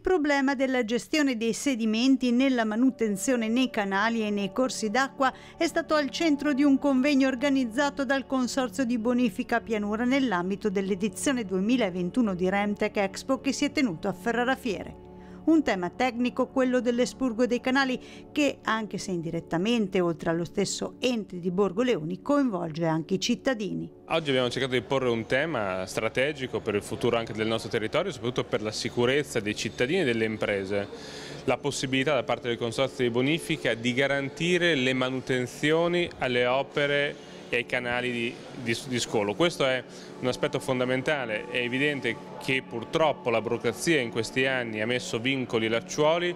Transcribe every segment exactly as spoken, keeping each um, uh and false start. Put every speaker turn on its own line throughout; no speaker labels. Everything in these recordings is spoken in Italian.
problema della gestione dei sedimenti nella manutenzione nei canali e nei corsi d'acqua è stato al centro di un convegno organizzato dal Consorzio di Bonifica Pianura nell'ambito dell'edizione duemilaventuno di Remtech Expo che si è tenuto a Ferrarafiere. Un tema tecnico, quello dell'espurgo dei canali, che, anche se indirettamente, oltre allo stesso ente di Borgo Leoni, coinvolge anche i cittadini.
Oggi abbiamo cercato di porre un tema strategico per il futuro anche del nostro territorio, soprattutto per la sicurezza dei cittadini e delle imprese. La possibilità da parte del Consorzio di Bonifica di garantire le manutenzioni alle opere e ai canali di, di, di scolo. Questo è un aspetto fondamentale. È evidente che purtroppo la burocrazia in questi anni ha messo vincoli e lacciuoli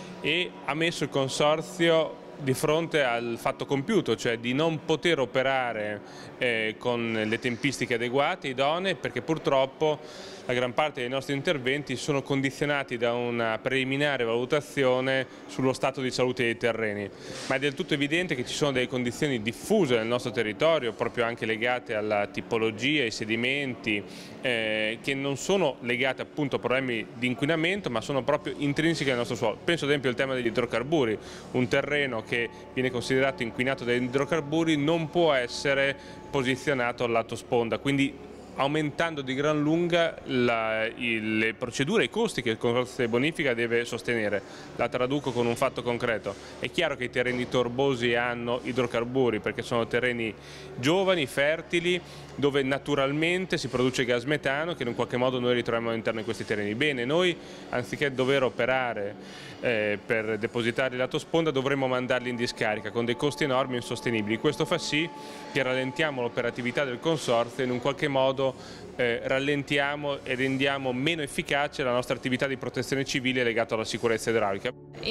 e ha messo il Consorzio di fronte al fatto compiuto, cioè di non poter operare eh, con le tempistiche adeguate, idonee, perché purtroppo la gran parte dei nostri interventi sono condizionati da una preliminare valutazione sullo stato di salute dei terreni, ma è del tutto evidente che ci sono delle condizioni diffuse nel nostro territorio, proprio anche legate alla tipologia, ai sedimenti, eh, che non sono legate appunto a problemi di inquinamento, ma sono proprio intrinseche al nostro suolo. Penso ad esempio al tema degli idrocarburi. Un terreno che viene considerato inquinato dagli idrocarburi non può essere posizionato al lato sponda, quindi aumentando di gran lunga la, il, le procedure e i costi che il Consorzio di Bonifica deve sostenere. La traduco con un fatto concreto. È chiaro che i terreni torbosi hanno idrocarburi perché sono terreni giovani, fertili, dove naturalmente si produce gas metano che in un qualche modo noi ritroviamo all'interno di questi terreni. Bene, noi anziché dover operare eh, per depositare il lato sponda dovremmo mandarli in discarica con dei costi enormi e insostenibili. Questo fa sì che rallentiamo l'operatività del Consorzio e in un qualche modo Eh, rallentiamo e rendiamo meno efficace la nostra attività di protezione civile legata alla sicurezza idraulica.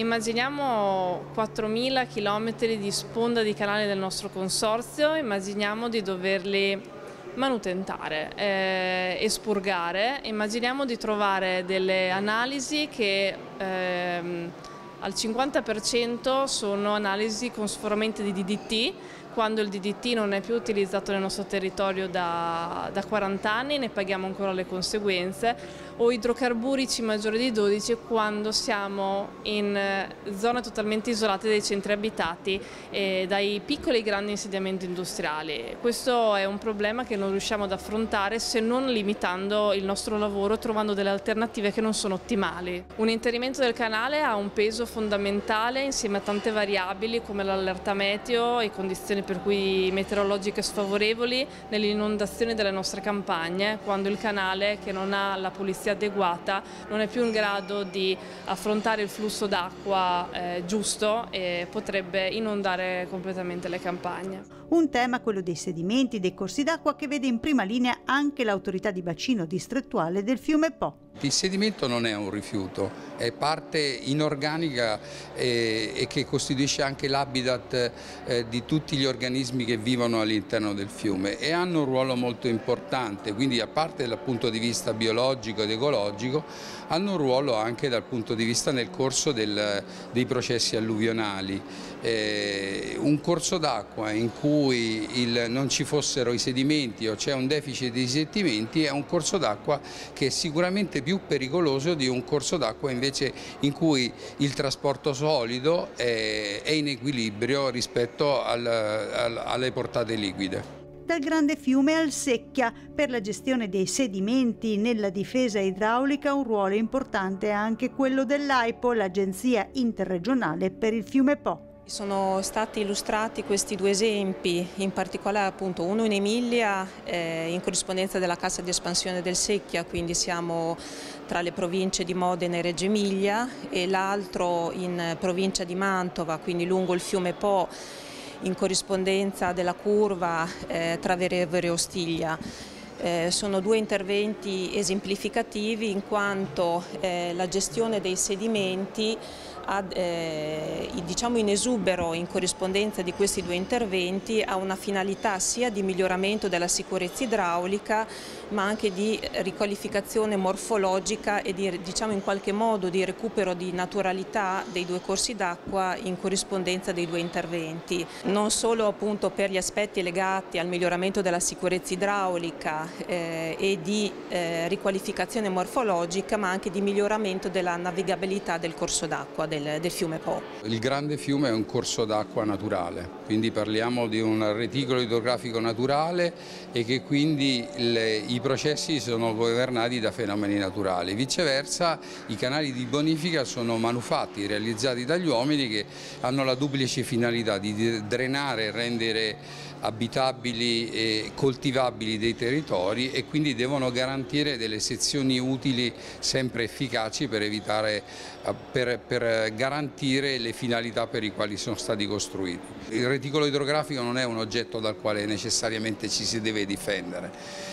Immaginiamo quattromila chilometri di sponda di canale del nostro consorzio, immaginiamo di doverli manutentare, eh, espurgare, immaginiamo di trovare delle analisi che ehm, al cinquanta per cento sono analisi con sforamento di D D T, quando il D D T non è più utilizzato nel nostro territorio da, da quaranta anni, ne paghiamo ancora le conseguenze, o idrocarburici maggiori di dodici quando siamo in zone totalmente isolate dai centri abitati e dai piccoli e grandi insediamenti industriali. Questo è un problema che non riusciamo ad affrontare se non limitando il nostro lavoro, trovando delle alternative che non sono ottimali. Un inserimento del canale ha un peso fondamentale insieme a tante variabili come l'allerta meteo e condizioni per cui meteorologiche sfavorevoli nell'inondazione delle nostre campagne, quando il canale, che non ha la pulizia adeguata, non è più in grado di affrontare il flusso d'acqua eh, giusto e potrebbe inondare completamente le campagne.
Un tema, quello dei sedimenti, dei corsi d'acqua, che vede in prima linea anche l'autorità di bacino distrettuale del fiume Po.
Il sedimento non è un rifiuto, è parte inorganica e, e che costituisce anche l'habitat eh, di tutti gli organismi che vivono all'interno del fiume e hanno un ruolo molto importante, quindi a parte dal punto di vista biologico ed ecologico, hanno un ruolo anche dal punto di vista nel corso del, dei processi alluvionali. Eh, un corso d'acqua in cui il, non ci fossero i sedimenti o c'è un deficit di sedimenti è un corso d'acqua che è sicuramente più pericoloso di un corso d'acqua invece in cui il trasporto solido è, è in equilibrio rispetto al, al, alle portate liquide.
Dal grande fiume al Secchia, per la gestione dei sedimenti nella difesa idraulica un ruolo importante è anche quello dell'AIPO, l'Agenzia Interregionale per il fiume Po.
Sono stati illustrati questi due esempi, in particolare appunto uno in Emilia eh, in corrispondenza della Cassa di Espansione del Secchia, quindi siamo tra le province di Modena e Reggio Emilia, e l'altro in provincia di Mantova, quindi lungo il fiume Po, in corrispondenza della curva eh, tra Verevere e Ostiglia. Eh, sono due interventi esemplificativi in quanto eh, la gestione dei sedimenti ad, eh, diciamo in esubero, in corrispondenza di questi due interventi, ha una finalità sia di miglioramento della sicurezza idraulica ma anche di riqualificazione morfologica e di, diciamo in qualche modo di recupero di naturalità dei due corsi d'acqua in corrispondenza dei due interventi, non solo appunto per gli aspetti legati al miglioramento della sicurezza idraulica eh, e di eh, riqualificazione morfologica, ma anche di miglioramento della navigabilità del corso d'acqua del, del fiume Po.
Il grande fiume è un corso d'acqua naturale, quindi parliamo di un reticolo idrografico naturale e che quindi le, i processi sono governati da fenomeni naturali. Viceversa, i canali di bonifica sono manufatti, realizzati dagli uomini, che hanno la duplice finalità di drenare e rendere abitabili e coltivabili dei territori e quindi devono garantire delle sezioni utili sempre efficaci per evitare, per, per garantire le finalità per i quali sono stati costruiti. Il reticolo idrografico non è un oggetto dal quale necessariamente ci si deve difendere,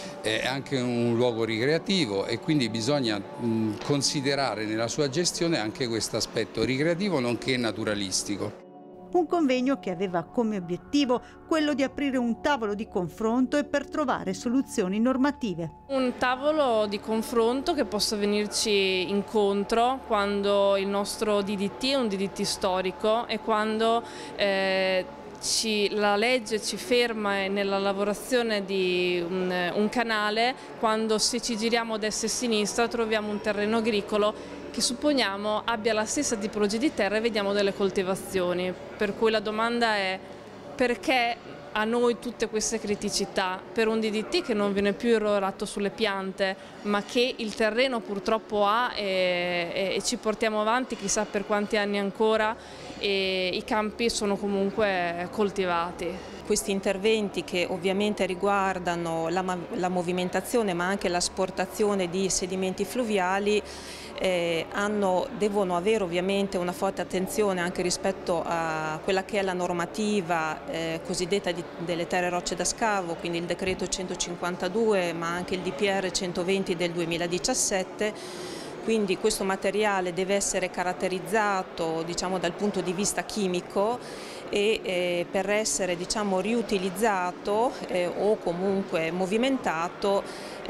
è anche un luogo ricreativo e quindi bisogna mh, considerare nella sua gestione anche questo aspetto ricreativo nonché naturalistico.
Un convegno che aveva come obiettivo quello di aprire un tavolo di confronto e per trovare soluzioni normative.
Un tavolo di confronto che possa venirci incontro quando il nostro D D T è un D D T storico e quando eh, Ci, la legge ci ferma nella lavorazione di un, un canale quando, se ci giriamo a destra e a sinistra, troviamo un terreno agricolo che supponiamo abbia la stessa tipologia di terra e vediamo delle coltivazioni. Per cui la domanda è: perché a noi tutte queste criticità per un D D T che non viene più irrorato sulle piante ma che il terreno purtroppo ha e, e, e ci portiamo avanti chissà per quanti anni ancora e i campi sono comunque coltivati.
Questi interventi, che ovviamente riguardano la, la movimentazione ma anche l'asportazione di sedimenti fluviali, eh, hanno, devono avere ovviamente una forte attenzione anche rispetto a quella che è la normativa eh, cosiddetta di, delle terre rocce da scavo, quindi il decreto centocinquantadue ma anche il D P R centoventi del duemiladiciassette. Quindi questo materiale deve essere caratterizzato, diciamo, dal punto di vista chimico e eh, per essere, diciamo, riutilizzato eh, o comunque movimentato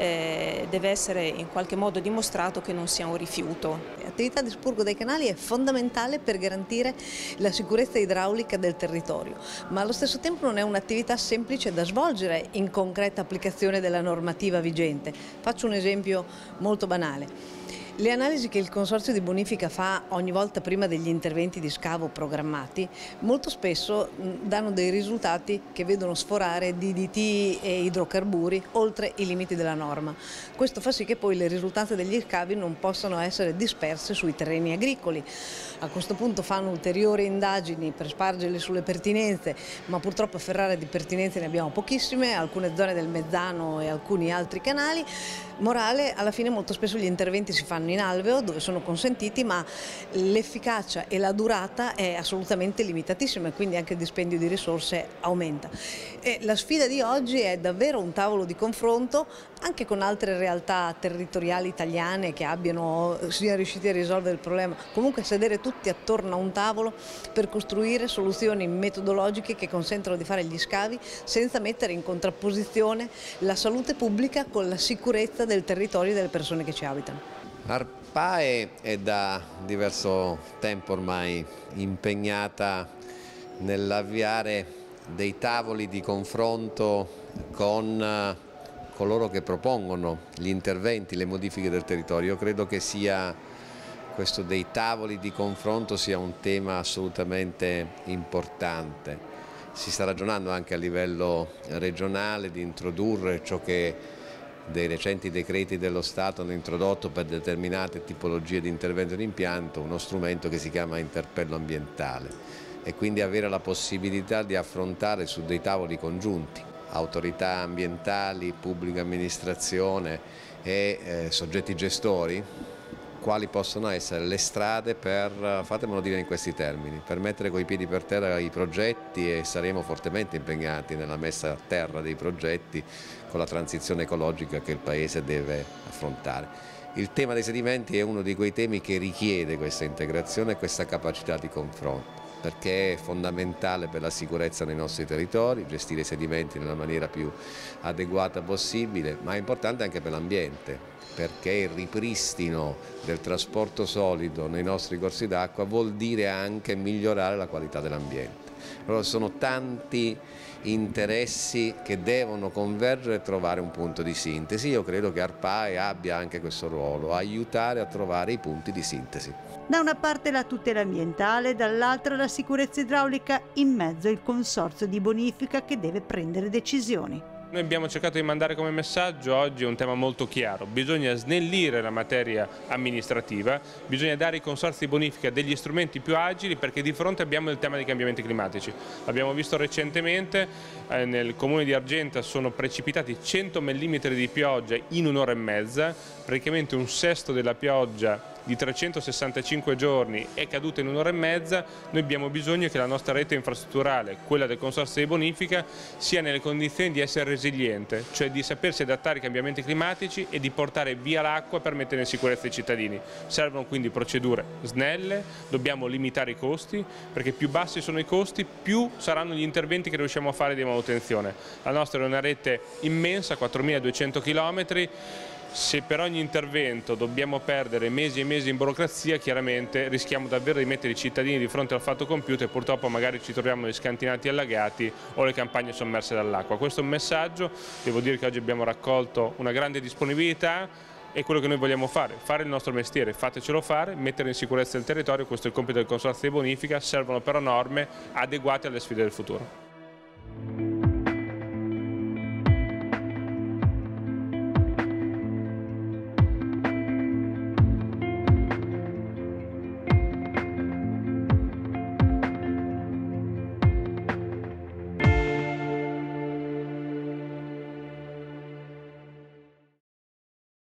eh, deve essere in qualche modo dimostrato che non sia un rifiuto.
L'attività di spurgo dei canali è fondamentale per garantire la sicurezza idraulica del territorio, ma allo stesso tempo non è un'attività semplice da svolgere in concreta applicazione della normativa vigente. Faccio un esempio molto banale. Le analisi che il Consorzio di Bonifica fa ogni volta prima degli interventi di scavo programmati molto spesso danno dei risultati che vedono sforare D D T e idrocarburi oltre i limiti della norma. Questo fa sì che poi le risultanze degli scavi non possano essere disperse sui terreni agricoli. A questo punto fanno ulteriori indagini per spargerle sulle pertinenze, ma purtroppo a Ferrara di pertinenze ne abbiamo pochissime, alcune zone del Mezzano e alcuni altri canali. Morale, alla fine molto spesso gli interventi si fanno in alveo dove sono consentiti, ma l'efficacia e la durata è assolutamente limitatissima e quindi anche il dispendio di risorse aumenta. E la sfida di oggi è davvero un tavolo di confronto anche con altre realtà territoriali italiane che abbiano, siano riusciti a risolvere il problema, comunque sedere tutti attorno a un tavolo per costruire soluzioni metodologiche che consentano di fare gli scavi senza mettere in contrapposizione la salute pubblica con la sicurezza del territorio e delle persone che ci abitano.
ARPAE è da diverso tempo ormai impegnata nell'avviare dei tavoli di confronto con coloro che propongono gli interventi, le modifiche del territorio. Io credo che sia questo dei tavoli di confronto sia un tema assolutamente importante. Si sta ragionando anche a livello regionale di introdurre ciò che dei recenti decreti dello Stato hanno introdotto per determinate tipologie di intervento d'impianto, uno strumento che si chiama interpello ambientale, e quindi avere la possibilità di affrontare su dei tavoli congiunti autorità ambientali, pubblica amministrazione e eh, soggetti gestori quali possono essere le strade per, fatemelo dire in questi termini, per mettere coi piedi per terra i progetti, e saremo fortemente impegnati nella messa a terra dei progetti con la transizione ecologica che il Paese deve affrontare. Il tema dei sedimenti è uno di quei temi che richiede questa integrazione e questa capacità di confronto, perché è fondamentale per la sicurezza nei nostri territori, gestire i sedimenti nella maniera più adeguata possibile, ma è importante anche per l'ambiente, perché il ripristino del trasporto solido nei nostri corsi d'acqua vuol dire anche migliorare la qualità dell'ambiente. Allora sono tanti interessi che devono convergere e trovare un punto di sintesi. Io credo che ARPAE abbia anche questo ruolo, aiutare a trovare i punti di sintesi.
Da una parte la tutela ambientale, dall'altra la sicurezza idraulica, in mezzo il consorzio di bonifica che deve prendere decisioni.
Noi abbiamo cercato di mandare come messaggio oggi un tema molto chiaro: bisogna snellire la materia amministrativa, bisogna dare ai consorzi di bonifica degli strumenti più agili, perché di fronte abbiamo il tema dei cambiamenti climatici. L'abbiamo visto recentemente, eh, nel comune di Argenta sono precipitati cento millimetri di pioggia in un'ora e mezza, praticamente un sesto della pioggia di trecentosessantacinque giorni è caduta in un'ora e mezza. Noi abbiamo bisogno che la nostra rete infrastrutturale, quella del consorzio di bonifica, sia nelle condizioni di essere resiliente, cioè di sapersi adattare ai cambiamenti climatici e di portare via l'acqua per mettere in sicurezza i cittadini. Servono quindi procedure snelle, dobbiamo limitare i costi, perché più bassi sono i costi, più saranno gli interventi che riusciamo a fare di manutenzione. La nostra è una rete immensa, quattromiladuecento chilometri. Se per ogni intervento dobbiamo perdere mesi e mesi in burocrazia, chiaramente rischiamo davvero di mettere i cittadini di fronte al fatto compiuto e purtroppo magari ci troviamo gli scantinati allagati o le campagne sommerse dall'acqua. Questo è un messaggio, devo dire che oggi abbiamo raccolto una grande disponibilità e quello che noi vogliamo fare, fare il nostro mestiere, fatecelo fare, mettere in sicurezza il territorio, questo è il compito del consorzio di bonifica. Servono però norme adeguate alle sfide del futuro.